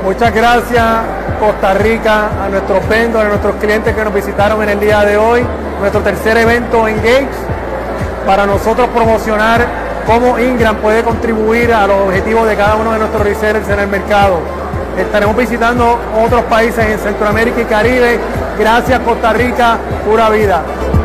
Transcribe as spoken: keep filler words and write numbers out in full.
Muchas gracias, Costa Rica, a nuestros vendors, a nuestros clientes que nos visitaron en el día de hoy, nuestro tercer evento Engage, para nosotros promocionar cómo Ingram puede contribuir a los objetivos de cada uno de nuestros resellers en el mercado. Estaremos visitando otros países en Centroamérica y Caribe. Gracias, Costa Rica, pura vida.